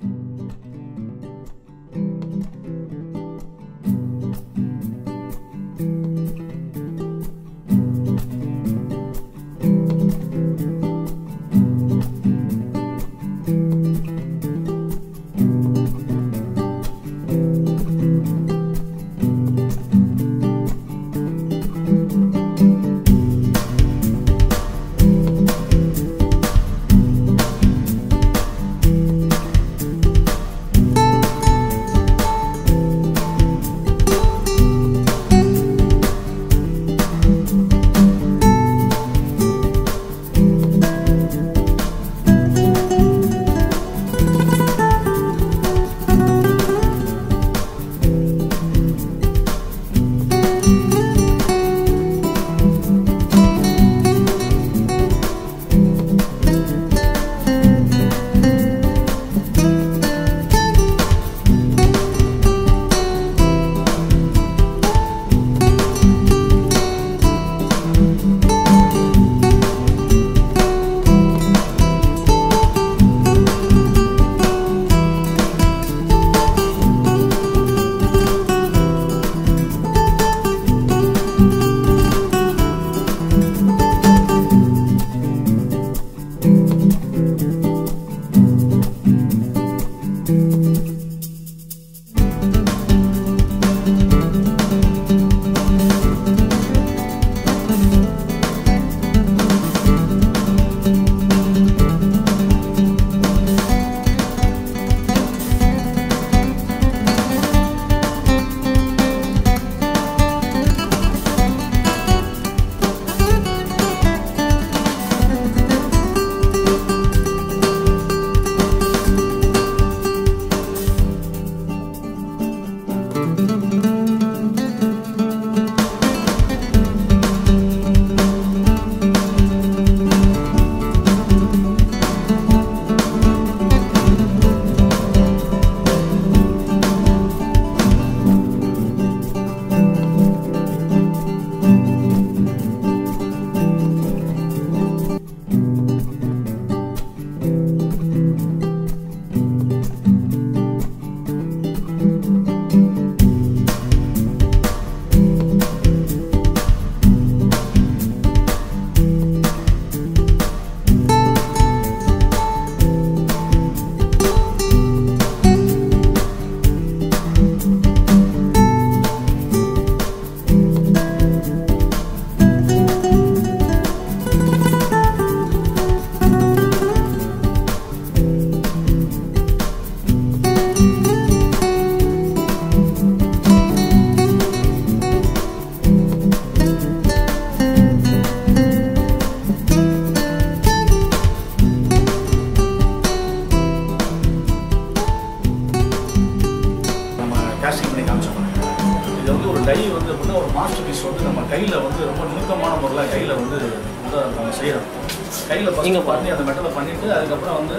கை வந்து அப்படின்னா ஒரு மாஸ்டர் பீஸ் வந்து நம்ம கையில் வந்து ரொம்ப நுணுக்கமான முறையில் கையில் வந்து நம்ம செய்கிறோம். கையில் பசங்க பண்ணி அந்த மெட்டலை பண்ணிவிட்டு அதுக்கப்புறம் வந்து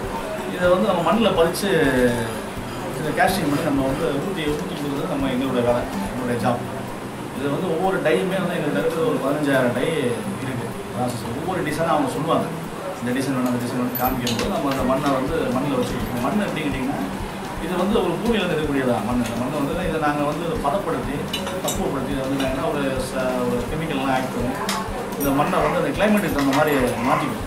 இதை வந்து நம்ம மண்ணில் பதிச்சு இதை கேஸ்டிங் பண்ணி நம்ம வந்து ஊற்றி கொடுக்குறது நம்ம எங்களுடைய வேலை, எங்களுடைய ஜாப். இது வந்து ஒவ்வொரு டையுமே வந்து எங்களுக்கு இருக்கிற ஒரு 15,000 டை இருக்குது ப்ராசஸ். ஒவ்வொரு டிசைனாக அவங்க சொல்லுவாங்க, இந்த டிசைன் வேணும் அந்த டிசைன் வேணும் காமிக்கும்போது நம்ம அந்த மண்ணை வந்து மண்ணில் வச்சுருக்கோம். மண் எப்படிங்கிட்டிங்கன்னா இது வந்து ஒரு பூமியில் இருக்கக்கூடியதான் மண்ணை வந்து இதை நாங்கள் வந்து பதப்படுத்தி பக்குவப்படுத்தி இதை வந்து நாங்கள் ஒரு கெமிக்கல்லாம் ஆட் பண்ணி இந்த மண்ணை வந்து அந்த கிளைமேட்டுக்கு தகுந்த மாதிரி மாற்றிக்கணும்.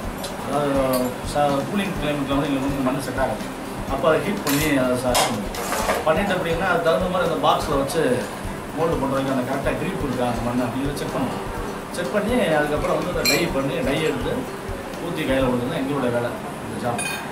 அதாவது கூலிங் கிளைமேட்டில் வந்து எங்களுக்கு வந்து மண் செட் ஆகும். அப்போ அதை ஹீட் பண்ணி அதை பண்ணிட்டு அப்படின்னா அது தகுந்த மாதிரி அந்த பாக்ஸில் வச்சு மோல்டு பண்ணுறதுக்கு அந்த கரெக்டாக கிரீப் இருக்கா அந்த மண்ணை அப்படின்னு செக் பண்ணுவோம். செக் பண்ணி அதுக்கப்புறம் வந்து அதை டை பண்ணி டை எடுத்து ஊற்றி கையில் கொடுக்குறது எங்களுடைய வேலை, இந்த ஜாப்.